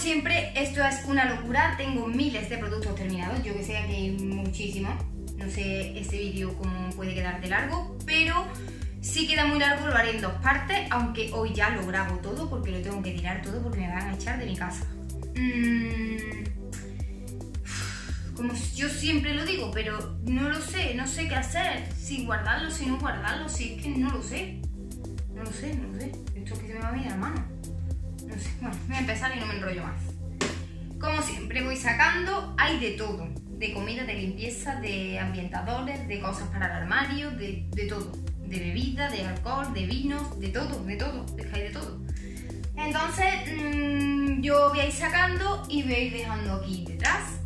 siempre, esto es una locura, tengo miles de productos terminados, yo que sé que hay muchísimos, no sé este vídeo cómo puede quedar de largo, pero si queda muy largo lo haré en 2 partes, aunque hoy ya lo grabo todo porque lo tengo que tirar todo porque me van a echar de mi casa. Como yo siempre lo digo, pero no lo sé, no sé qué hacer, si guardarlo, si no guardarlo, si es que no lo sé. No lo sé, esto es que se me va a ir a la mano. No sé, bueno, voy a empezar y no me enrollo más. Como siempre voy sacando, hay de todo, de comida, de limpieza, de ambientadores, de cosas para el armario, de todo. De bebida, de alcohol, de vinos, de todo, es que hay de todo. Entonces yo voy a ir sacando y voy a ir dejando aquí detrás.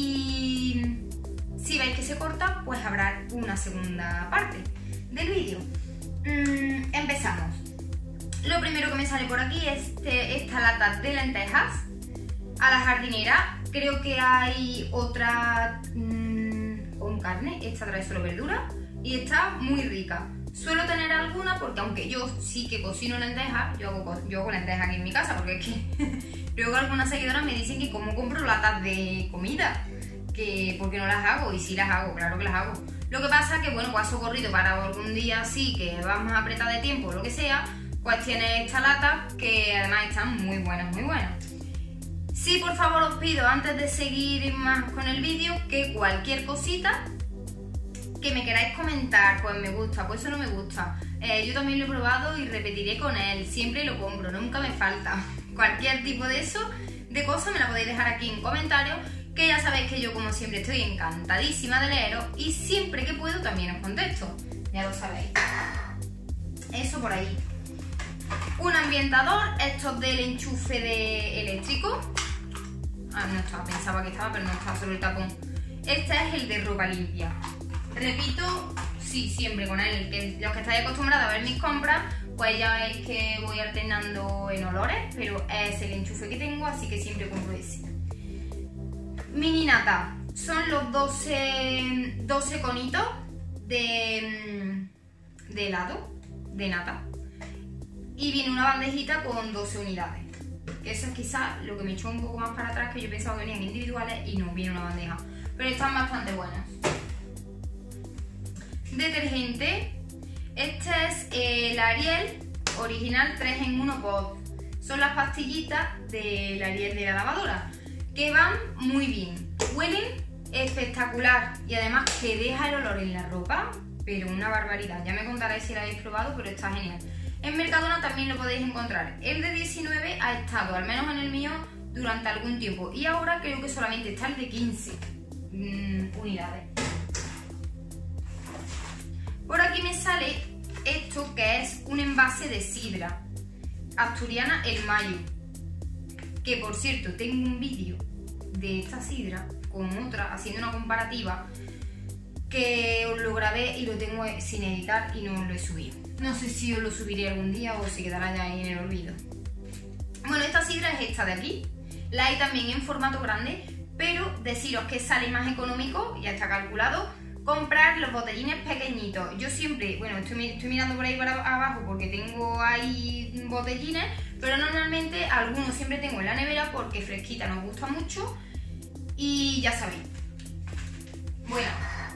Y si veis que se corta, pues habrá una segunda parte del vídeo. Empezamos. Lo primero que me sale por aquí es esta lata de lentejas a la jardinera. Creo que hay otra con carne, esta trae solo verdura y está muy rica. Suelo tener alguna porque aunque yo sí que cocino lentejas, yo hago lentejas aquí en mi casa porque es que luego algunas seguidoras me dicen que como compro latas de comida, que porque no las hago, y sí las hago, claro que las hago. Lo que pasa es que bueno, pues socorrido para algún día así que vas más apretada de tiempo o lo que sea, pues tiene esta lata que además están muy buenas, muy buenas. Sí, por favor os pido antes de seguir más con el vídeo que cualquier cosita que me queráis comentar, pues me gusta, pues eso no me gusta. Yo también lo he probado y repetiré con él, siempre lo compro, nunca me falta. Cualquier tipo de eso, de cosas me la podéis dejar aquí en comentarios, que ya sabéis que yo como siempre estoy encantadísima de leeros y siempre que puedo también os contesto, ya lo sabéis. Eso por ahí. Un ambientador, estos del enchufe de eléctrico. Ah, no estaba, pensaba que estaba, pero no estaba, solo el tapón. Este es el de ropa limpia. Repito, sí, siempre con él, que los que estáis acostumbrados a ver mis compras, pues ya veis que voy alternando en olores, pero es el enchufe que tengo, así que siempre compro ese. Mini nata, son los 12 conitos de helado, de nata, y viene una bandejita con 12 unidades. Eso es quizás lo que me echó un poco más para atrás, que yo pensaba que venían individuales y no viene una bandeja, pero están bastante buenas. Detergente, este es el Ariel original 3 en 1 pot. Son las pastillitas del Ariel de la lavadora, que van muy bien, huelen espectacular y además que deja el olor en la ropa, pero una barbaridad. Ya me contaréis si lo habéis probado, pero está genial. En Mercadona también lo podéis encontrar. El de 19 ha estado, al menos en el mío, durante algún tiempo, y ahora creo que solamente está el de 15 unidades. Por aquí me sale esto, que es un envase de sidra asturiana El Mayo, que por cierto tengo un vídeo de esta sidra con otra haciendo una comparativa, que os lo grabé y lo tengo sin editar y no lo he subido. No sé si os lo subiré algún día o si quedará ya ahí en el olvido. Bueno, esta sidra es esta de aquí, la hay también en formato grande, pero deciros que sale más económico, ya está calculado, comprar los botellines pequeñitos. Yo siempre, bueno, estoy mirando por ahí para abajo porque tengo ahí botellines, pero normalmente algunos siempre tengo en la nevera porque fresquita nos gusta mucho y ya sabéis. Bueno,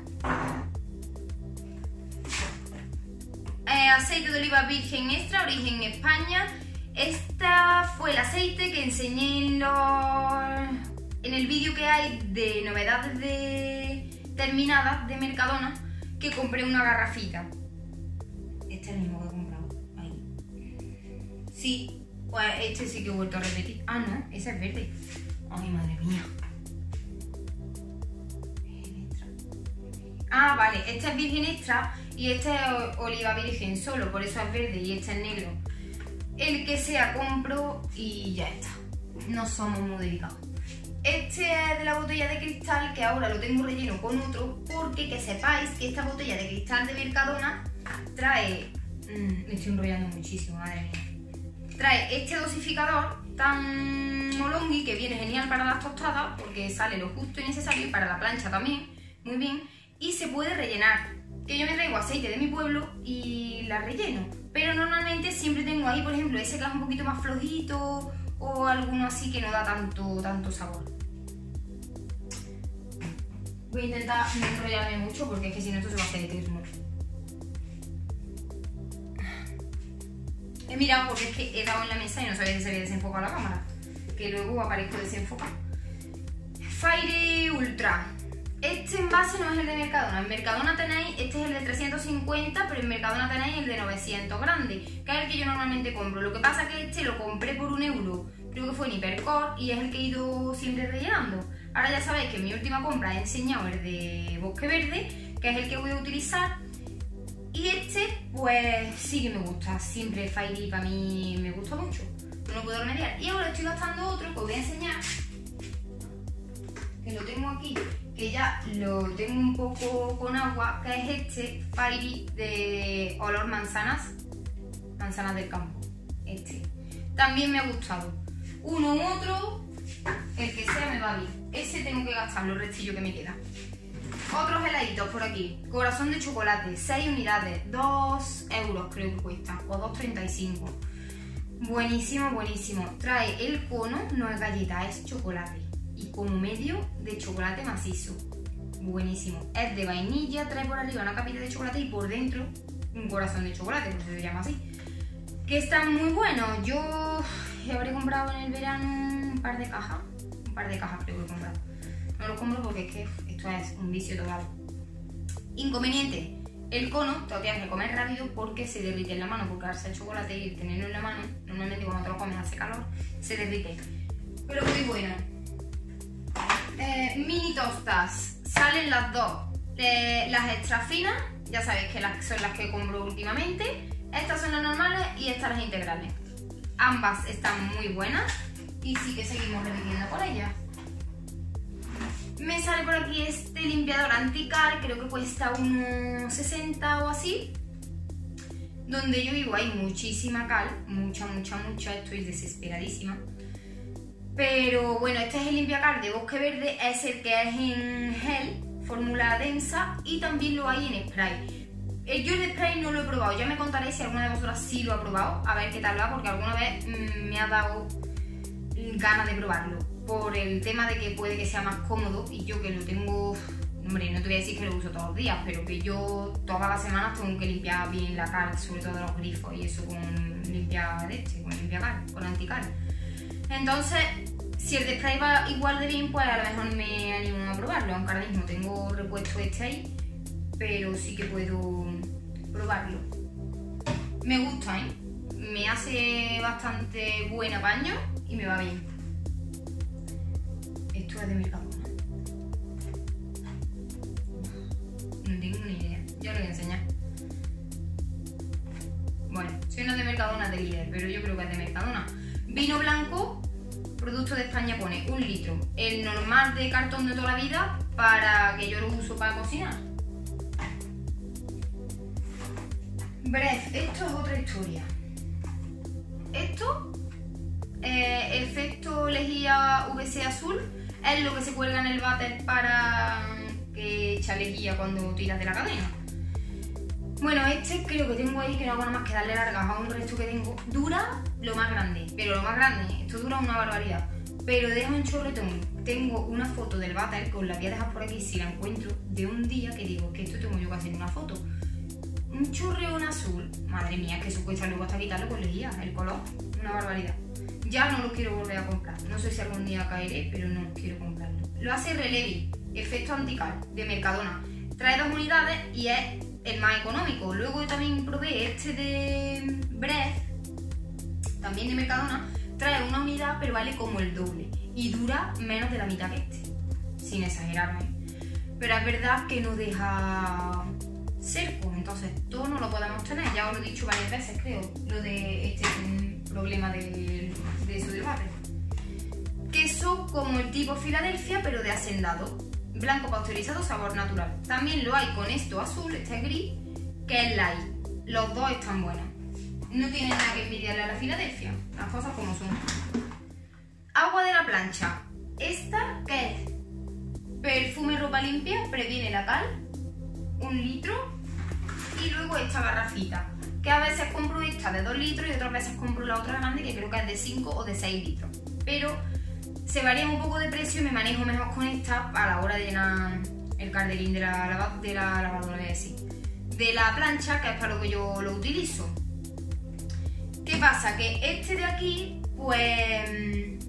aceite de oliva virgen extra, origen España. Esta fue el aceite que enseñé en el vídeo que hay de novedades terminadas de Mercadona, que compré una garrafita. Este es el mismo que he comprado. Ahí. Sí, pues este sí que he vuelto a repetir. Ah, no, ese es verde. Ay, madre mía. Ah, vale, este es virgen extra y este es oliva virgen solo, por eso es verde y este es negro. El que sea compro y ya está. No somos muy delicados. Este es de la botella de cristal, que ahora lo tengo relleno con otro, porque que sepáis que esta botella de cristal de Mercadona trae... me estoy enrollando muchísimo, madre mía. Trae este dosificador tan molongui que viene genial para las tostadas, porque sale lo justo y necesario, y para la plancha también, muy bien, y se puede rellenar. Que yo me traigo aceite de mi pueblo y la relleno, pero normalmente siempre tengo ahí, por ejemplo, ese que es un poquito más flojito o alguno así que no da tanto sabor. Voy a intentar no enrollarme mucho porque es que si no esto se va a hacer eterno. He mirado porque es que he dado en la mesa y no sabía si se había desenfocado la cámara, que luego aparezco desenfocado. Fairy Ultra. Este envase no es el de Mercadona. En Mercadona tenéis, este es el de 350, pero en Mercadona tenéis el de 900 grande, que es el que yo normalmente compro. Lo que pasa es que este lo compré por 1 euro, creo que fue en Hipercor, y es el que he ido siempre rellenando. Ahora ya sabéis que en mi última compra he enseñado el de Bosque Verde, que es el que voy a utilizar. Y este, pues sí que me gusta. Siempre el Fairy para mí me gusta mucho, no lo puedo remediar. Y ahora estoy gastando otro que os voy a enseñar, que lo tengo aquí, que ya lo tengo un poco con agua, que es este Fairy de olor manzanas del campo. Este también me ha gustado. Uno u otro, el que sea me va bien. Ese tengo que gastar los restillos que me quedan. Otros heladitos por aquí. Corazón de chocolate, 6 unidades, 2 euros creo que cuesta, o 2,35. Buenísimo, buenísimo. Trae el cono, no es galleta, es chocolate. Y como medio de chocolate macizo. Buenísimo. Es de vainilla, trae por arriba una capita de chocolate y por dentro un corazón de chocolate, por eso se llama así. Que están muy buenos. Yo habré comprado en el verano un par de cajas. Un par de cajas creo que he comprado. No lo compro porque es que esto es un vicio total. Inconveniente. El cono te lo tienes que comer rápido porque se derrite en la mano, porque darse el chocolate y tenerlo en la mano, normalmente cuando te lo comes hace calor, se derrite. Pero muy bueno. Mini tostas, salen las dos. Las extra finas, ya sabéis que son las que compro últimamente. Estas son las normales y estas las integrales. Ambas están muy buenas y sí que seguimos repitiendo por ellas. Me sale por aquí este limpiador antical, creo que cuesta unos 60 o así. Donde yo vivo hay muchísima cal, mucha, estoy desesperadísima. Pero bueno, este es el limpiacal de Bosque Verde, es el que es en gel, fórmula densa, y también lo hay en spray. Yo el spray no lo he probado, ya me contaréis si alguna de vosotras sí lo ha probado, a ver qué tal va, porque alguna vez me ha dado ganas de probarlo. Por el tema de que puede que sea más cómodo y yo que lo tengo, hombre, no te voy a decir que lo uso todos los días, pero que yo todas las semanas tengo que limpiar bien la cal, sobre todo los grifos y eso con limpiacal, con antical. Entonces, si el de spray va igual de bien, pues a lo mejor me animo a probarlo, aunque ahora mismo tengo repuesto este ahí, pero sí que puedo probarlo. Me gusta, ¿eh? Me hace bastante buen apaño y me va bien. Esto es de Mercadona. No tengo ni idea. Ya lo voy a enseñar. Bueno, si no es de Mercadona, de líder, pero yo creo que es de Mercadona. Vino blanco, producto de España, pone 1 litro. El normal de cartón de toda la vida, para que yo lo uso para cocinar. Bref, esto es otra historia. Esto, efecto lejía VC azul, es lo que se cuelga en el váter para que echa lejía cuando tiras de la cadena. Bueno, este creo que tengo ahí, que no hago nada más que darle largas a un resto que tengo. Dura lo más grande, pero lo más grande, esto dura una barbaridad. Pero deja un chorretón. Tengo una foto del váter, que os la voy a dejar por aquí si la encuentro, de un día que digo que esto tengo yo que hacer una foto. Un chorreón azul, madre mía, que eso cuesta luego hasta quitarlo con lejía, el color, una barbaridad. Ya no lo quiero volver a comprar, no sé si algún día caeré, pero no quiero comprarlo. Lo hace Relevi, efecto antical, de Mercadona. Trae 2 unidades y es el más económico. Luego yo también probé este de Bref, también de Mercadona. Trae 1 unidad, pero vale como el doble y dura menos de la mitad que este, sin exagerarme. Pero es verdad que no deja cerco, entonces todo no lo podemos tener. Ya os lo he dicho varias veces, creo, lo de este problema de eso del váter. Queso como el tipo Filadelfia, pero de hacendado, blanco pasteurizado, sabor natural. También lo hay con esto azul, este gris, que es light. Los dos están buenos, no tienen nada que envidiarle a la Filadelfia, las cosas como son. Agua de la plancha, esta que es perfume ropa limpia, previene la cal, 1 litro. Y luego esta garrafita, que a veces compro esta de 2 litros y otras veces compro la otra grande, que creo que es de 5 o de 6 litros. pero se varía un poco de precio y me manejo mejor con esta a la hora de llenar el calderín de la lavadora, voy a decir, de la plancha, que es para lo que yo lo utilizo. ¿Qué pasa? Que este de aquí, pues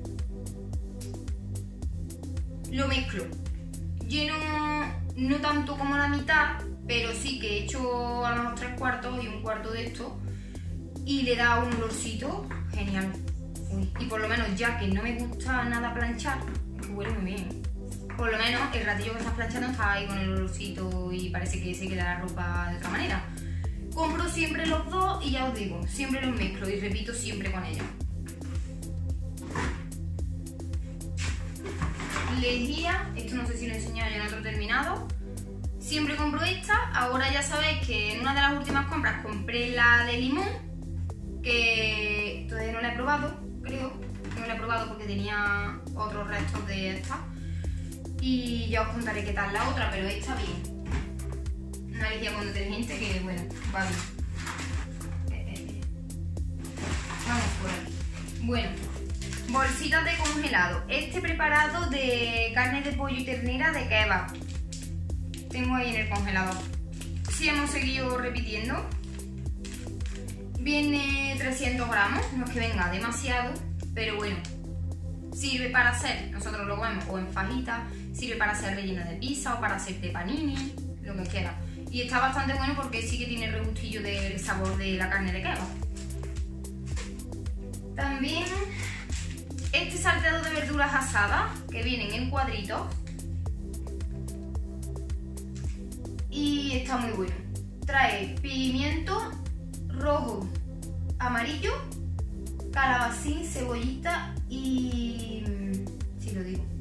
lo mezclo. Lleno no tanto como la mitad, pero sí que he hecho a lo mejor 3/4 y 1/4 de esto y le da un olorcito genial. Uy, y por lo menos, ya que no me gusta nada planchar, que huele muy bien, por lo menos el ratillo que estás planchando está ahí con el olorcito y parece que se queda la ropa de otra manera. Compro siempre los dos y ya os digo, siempre los mezclo y repito siempre con ellos. Lejía, esto no sé si lo he enseñado ya en otro terminado. Siempre compro esta. Ahora ya sabéis que en una de las últimas compras compré la de limón, que todavía no la he probado, creo. No la he probado porque tenía otros restos de esta. Y ya os contaré qué tal la otra, pero esta bien. Una lejía con detergente que, bueno, va bien. Vamos por aquí. Bueno, bolsitas de congelado. Este preparado de carne de pollo y ternera de kebab. Tengo ahí en el congelador. Sí, hemos seguido repitiendo. Viene 300 gramos, no es que venga demasiado, pero bueno, sirve para hacer, nosotros lo comemos o en fajita, sirve para hacer relleno de pizza o para hacer de panini, lo que quiera. Y está bastante bueno porque sí que tiene el regustillo del sabor de la carne de kebab. También este salteado de verduras asadas, que vienen en cuadritos. Y está muy bueno. Trae pimiento rojo, amarillo, calabacín, cebollita y... si lo digo,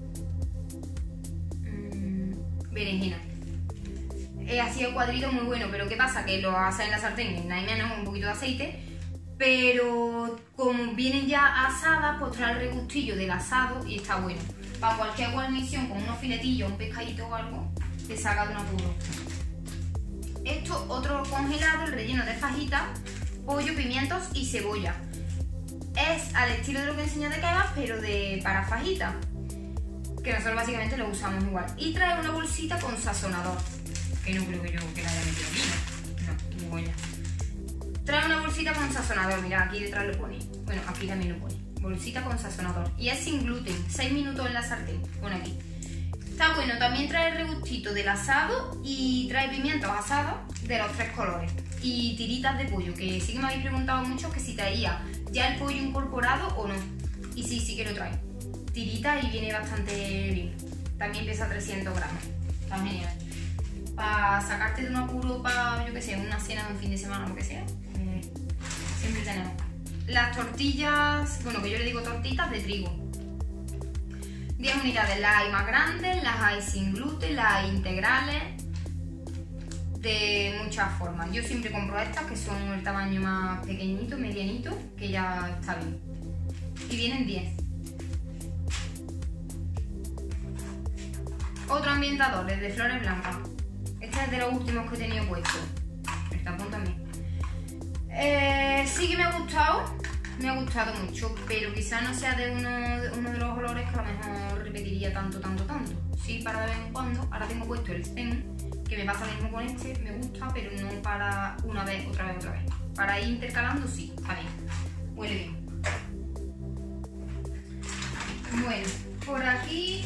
berenjena. Así el cuadrito muy bueno, pero ¿qué pasa? Que lo hace en la sartén, en nada menos un poquito de aceite, pero como vienen ya asadas, pues trae el regustillo del asado y está bueno. Para cualquier guarnición con unos filetillos, un pescadito o algo, te saca de un apuro. Esto, otro congelado, el relleno de fajitas, pollo, pimientos y cebolla. Es al estilo de lo que enseñé de kebab, pero para fajitas, que nosotros básicamente lo usamos igual. Y trae una bolsita con sazonador, que no creo que yo que la haya metido aquí. No, ni huella. Trae una bolsita con sazonador, mira, aquí detrás lo pone. Bueno, aquí también lo pone. Bolsita con sazonador. Y es sin gluten, 6 minutos en la sartén, pone aquí. Está bueno, también trae el regustito del asado y trae pimientos asados de los 3 colores. Y tiritas de pollo, que sí que me habéis preguntado mucho que si traía ya el pollo incorporado o no. Y sí, sí que lo trae. Tiritas y viene bastante bien. También pesa 300 gramos. Está genial. Para sacarte de un apuro para, yo que sé, una cena de un fin de semana o lo que sea. Siempre tenemos. Las tortillas, bueno, que yo le digo tortitas de trigo. 10 unidades, las hay más grandes, las hay sin gluten, las hay integrales, de muchas formas. Yo siempre compro estas que son el tamaño más pequeñito, medianito, que ya está bien. Y vienen 10. Otro ambientador, el de flores blancas. Este es de los últimos que he tenido puesto. El tampón también. Sí que me ha gustado mucho, pero quizás no sea de uno de los olores que a lo mejor repetiría tanto. Sí, para de vez en cuando. Ahora tengo puesto el Zen, que me pasa lo mismo con este, me gusta, pero no para una vez, otra vez. Para ir intercalando, sí, está bien. Huele bien. Bueno, por aquí...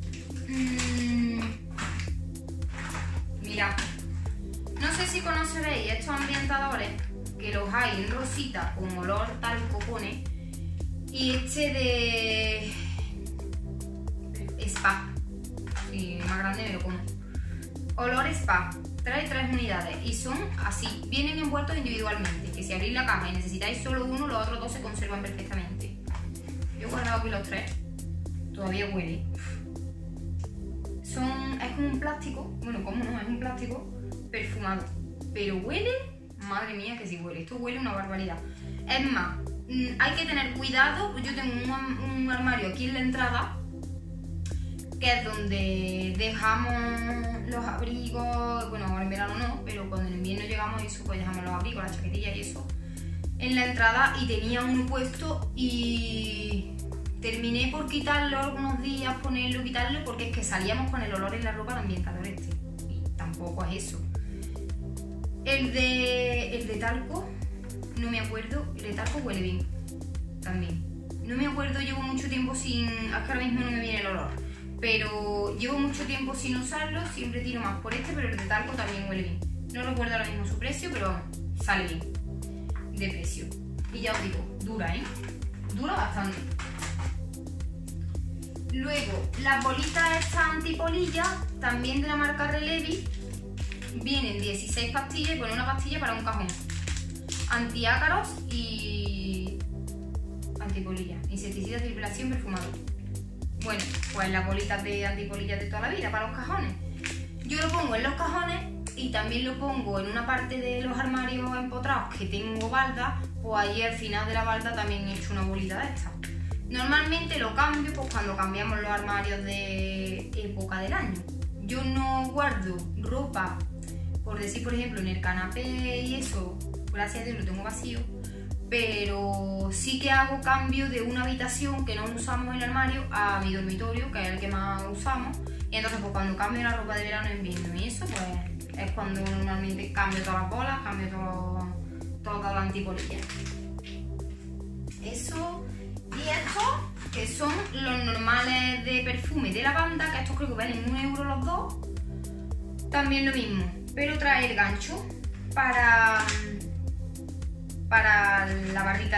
mirad. No sé si conoceréis estos ambientadores, que los hay en rosita con olor talco pone, y este de spa, si más grande me lo pongo, olor spa, trae 3 unidades y son así, vienen envueltos individualmente, que si abrís la caja y necesitáis solo uno, los otros 2 se conservan perfectamente. Yo he guardado aquí los 3, todavía huele. Es como un plástico, bueno, como no, es un plástico perfumado, pero huele, madre mía que sí huele, esto huele una barbaridad. Es más, hay que tener cuidado, yo tengo un armario aquí en la entrada, que es donde dejamos los abrigos, bueno, ahora en verano no, pero cuando en invierno llegamos eso, pues dejamos los abrigos, las chaquetillas y eso, en la entrada, y tenía uno puesto y terminé por quitarlo algunos días, ponerlo, quitarlo, porque es que salíamos con el olor en la ropa del ambientador este. Y tampoco es eso. El de talco, no me acuerdo, el de talco huele bien también. No me acuerdo, llevo mucho tiempo sin... Es que ahora mismo no me viene el olor. Pero llevo mucho tiempo sin usarlo, siempre tiro más por este, pero el de talco también huele bien. No recuerdo ahora mismo su precio, pero sale bien de precio. Y ya os digo, dura, ¿eh? Dura bastante. Luego, las bolitas estas antipolillas, también de la marca Relevi, vienen 16 pastillas y ponen una pastilla para un cajón. Antiácaros y antipolillas. Insecticida de circulación perfumado. Bueno, pues las bolitas de antipolillas de toda la vida para los cajones. Yo lo pongo en los cajones y también lo pongo en una parte de los armarios empotrados que tengo balda, pues ahí al final de la balda también he hecho una bolita de estas. Normalmente lo cambio pues cuando cambiamos los armarios de época del año. Yo no guardo ropa, por decir por ejemplo en el canapé y eso, gracias a Dios lo tengo vacío, pero sí que hago cambio de una habitación que no usamos en el armario a mi dormitorio, que es el que más usamos, y entonces pues cuando cambio la ropa de verano e invierno y eso, pues es cuando normalmente cambio todas las bolas, cambio toda la antipolilla. Eso. Y estos, que son los normales de perfume de lavanda, que estos creo que valen 1 euro los dos, también lo mismo, pero trae el gancho para la barrita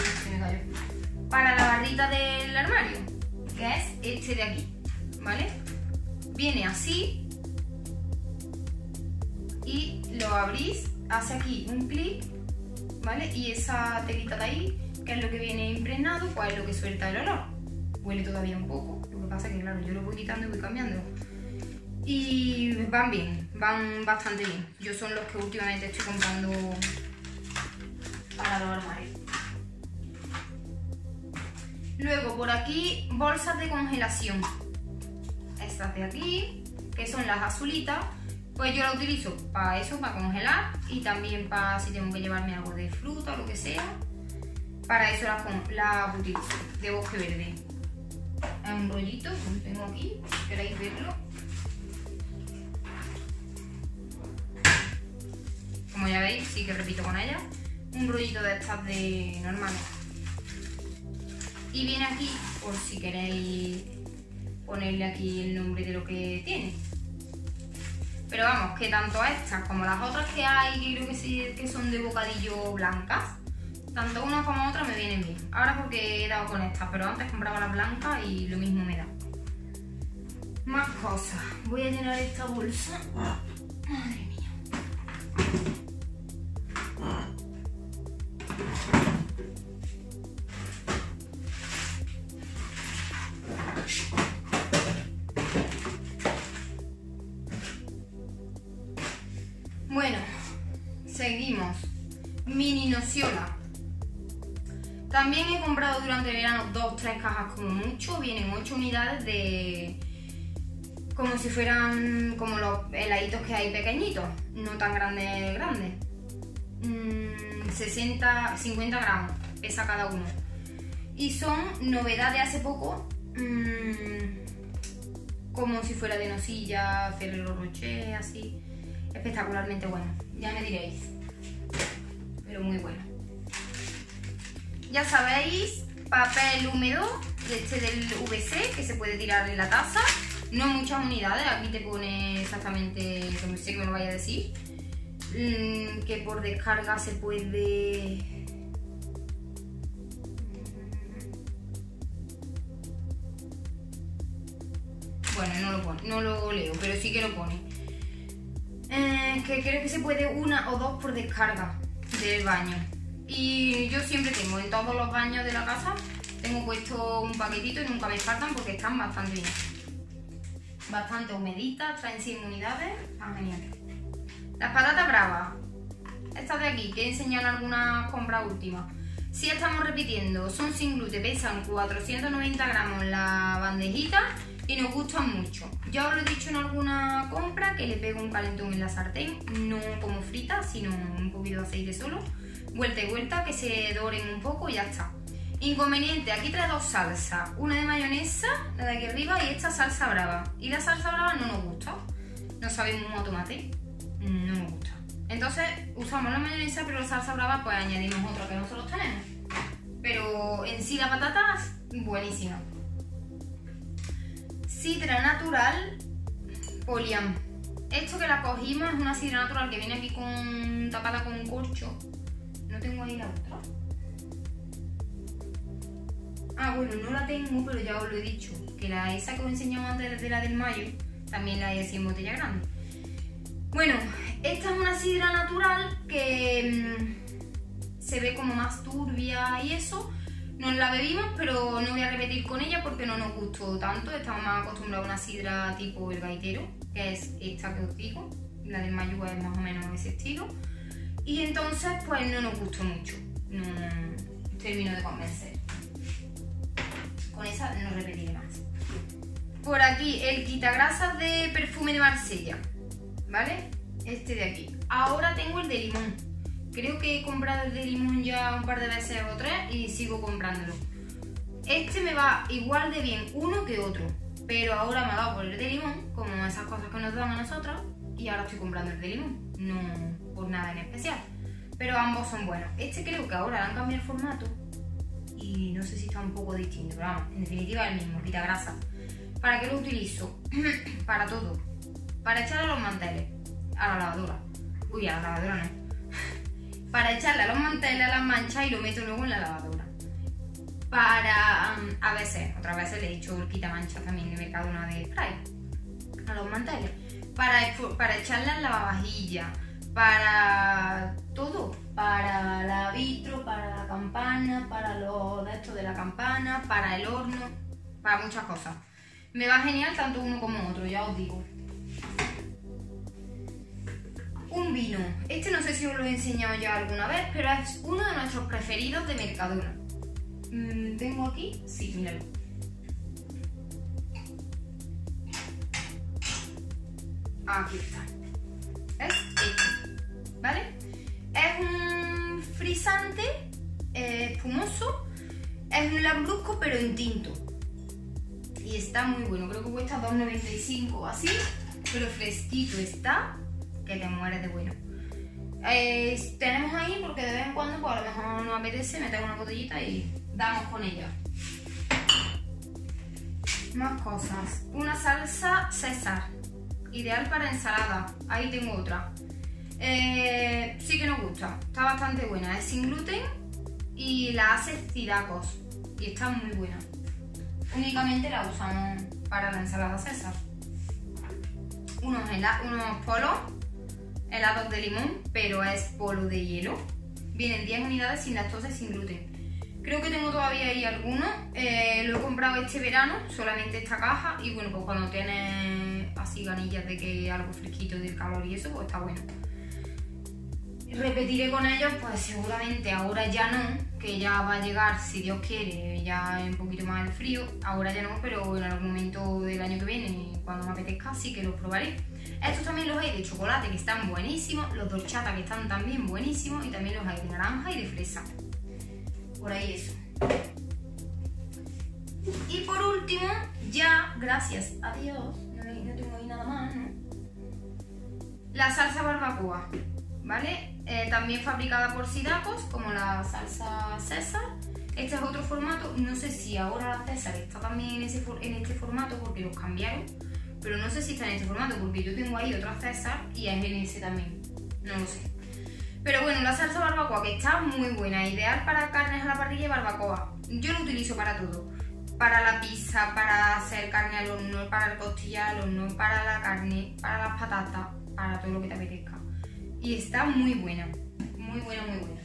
del armario, que es este de aquí, ¿vale? Viene así y lo abrís, hace aquí un clic, ¿vale? Y esa telita de ahí, que es lo que viene impregnado, pues es lo que suelta el olor. Huele todavía un poco, lo que pasa es que claro, yo lo voy quitando y voy cambiando. Y van bien, van bastante bien. Yo son los que últimamente estoy comprando para los armarios. Luego por aquí, bolsas de congelación. Estas de aquí, que son las azulitas, pues yo las utilizo para eso, para congelar, y también para si tengo que llevarme algo de fruta o lo que sea. Para eso las utilizo, de bosque verde. Es un rollito, lo tengo aquí, si queréis verlo. Como ya veis, sí que repito con ella. Un rollito de estas de normales. Y viene aquí, por si queréis ponerle aquí el nombre de lo que tiene. Pero vamos, que tanto estas como las otras que hay, que creo que sí que son de bocadillo blancas, tanto una como otra me vienen bien. Ahora porque he dado con estas, pero antes compraba las blancas y lo mismo me da. Más cosas. Voy a llenar esta bolsa. Madre mía. Bueno, seguimos. Mini Nociola. También he comprado durante el verano 2-3 cajas como mucho. Vienen 8 unidades de... como si fueran como los heladitos que hay pequeñitos. No tan grandes. 50 gramos pesa cada uno. Y son novedad de hace poco. Como si fuera de nocilla, Ferrero Rocher, así. Espectacularmente bueno. Ya me diréis. Pero muy bueno. Ya sabéis, papel húmedo, este del VC, que se puede tirar en la taza. No muchas unidades, aquí te pone exactamente, como sé que me lo vaya a decir, que por descarga se puede... Bueno, no lo pone, no lo leo, pero sí que lo pone. Que creo que se puede 1 o 2 por descarga del baño. Y yo siempre tengo en todos los baños de la casa, tengo puesto un paquetito y nunca me faltan porque están bastante bien. Bastante humeditas, traen 100 unidades, están geniales. Las patatas bravas, estas de aquí, que he enseñado en algunas compras últimas. Si estamos repitiendo, son sin gluten, pesan 490 gramos la bandejita y nos gustan mucho. Ya os lo he dicho en alguna compra que le pego un calentón en la sartén, no como fritas, sino un poquito de aceite solo. Vuelta y vuelta, que se doren un poco y ya está. Inconveniente, aquí trae dos salsas, una de mayonesa, la de aquí arriba, y esta salsa brava. Y la salsa brava no nos gusta, no sabe muy a tomate, no nos gusta. Entonces usamos la mayonesa, pero la salsa brava pues añadimos otra que nosotros tenemos. Pero en sí la patata es buenísima. Sidra natural Poliam. Esto que la cogimos es una sidra natural que viene aquí tapada con un corcho. No tengo ahí la otra. Ah, bueno, no la tengo, pero ya os lo he dicho. Que esa que os he enseñado antes de la del mayo, también la hay así en botella grande. Bueno, esta es una sidra natural que se ve como más turbia y eso. Nos la bebimos, pero no voy a repetir con ella porque no nos gustó tanto. Estamos más acostumbrados a una sidra tipo el gaitero, que es esta que os digo. La del mayo es más o menos ese estilo. Y entonces, pues no nos gustó mucho. No terminó de convencer. Con esa no repetiré más. Por aquí, el quitagrasas de perfume de Marsella, ¿vale? Este de aquí. Ahora tengo el de limón. Creo que he comprado el de limón ya un par de veces o tres y sigo comprándolo. Este me va igual de bien uno que otro, pero ahora me ha dado por el de limón, como esas cosas que nos dan a nosotros, y ahora estoy comprando el de limón, no por nada en especial. Pero ambos son buenos. Este creo que ahora le han cambiado el formato y no sé si está un poco distinto, pero vamos, en definitiva es el mismo, quita grasa. ¿Para qué lo utilizo? Para todo. Para echarle a los manteles, a la lavadora. Uy, a la lavadora no. Para echarle a los manteles, a las manchas, y lo meto luego en la lavadora. Para, a veces, otras veces le he hecho el quitamanchas también de Mercadona de spray a los manteles. Para echarle al lavavajillas, para todo. Para la vitro, para la campana, para los de estos de la campana, para el horno, para muchas cosas. Me va genial tanto uno como otro, ya os digo. Un vino. Este no sé si os lo he enseñado ya alguna vez, pero es uno de nuestros preferidos de Mercadona. ¿Tengo aquí? Sí, míralo. Aquí está. Es este, ¿vale? Es un frisante espumoso. Es un lambrusco, pero en tinto. Y está muy bueno. Creo que cuesta 2,95 o así. Pero fresquito está, que te mueres de bueno. Tenemos ahí porque de vez en cuando pues a lo mejor nos apetece meter una botellita y damos con ella. Más cosas. Una salsa César, ideal para ensalada. Ahí tengo otra. Sí que nos gusta, está bastante buena. Es sin gluten y la hace Cidacos y está muy buena. Únicamente la usamos para la ensalada César. Unos polos helados de limón, pero es polo de hielo. Vienen 10 unidades sin lactosa y sin gluten. Creo que tengo todavía ahí algunos. Lo he comprado este verano, solamente esta caja. Y bueno, pues cuando tienes así ganillas de que algo fresquito del calor y eso, pues está bueno. Repetiré con ellos, pues seguramente ahora ya no, que ya va a llegar, si Dios quiere, ya un poquito más el frío. Ahora ya no, pero en algún momento del año que viene, cuando me apetezca, sí que los probaré. Estos también los hay de chocolate, que están buenísimos, los d'horchata, que están también buenísimos, y también los hay de naranja y de fresa. Por ahí eso. Y por último, ya, gracias a Dios, no tengo ahí nada más, ¿no? La salsa barbacoa, ¿vale? También fabricada por Cidacos, como la salsa César. Este es otro formato, no sé si ahora la César está también en este formato porque los cambiaron, pero no sé si está en este formato porque yo tengo ahí otra César y es en ese también, no lo sé. Pero bueno, la salsa barbacoa, que está muy buena, ideal para carnes a la parrilla y barbacoa. Yo lo utilizo para todo. Para la pizza, para hacer carne al horno, para el costillar al horno, para la carne, para las patatas, para todo lo que te apetezca. Y está muy buena, muy buena, muy buena.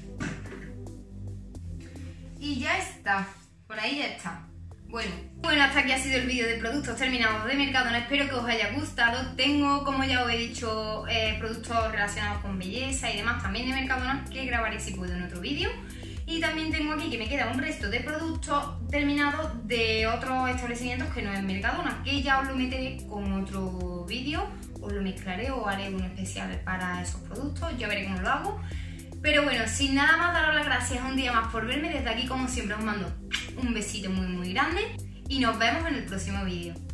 Y ya está, por ahí ya está. Bueno, hasta aquí ha sido el vídeo de productos terminados de Mercadona. Espero que os haya gustado. Tengo, como ya os he dicho, productos relacionados con belleza y demás también de Mercadona, que grabaré si puedo en otro vídeo. Y también tengo aquí que me queda un resto de productos terminados de otros establecimientos que no es Mercadona, que ya os lo meteré con otro vídeo. Os lo mezclaré o haré uno especial para esos productos, ya veré cómo lo hago. Pero bueno, sin nada más, daros las gracias un día más por verme. Desde aquí, como siempre, os mando un besito muy grande y nos vemos en el próximo vídeo.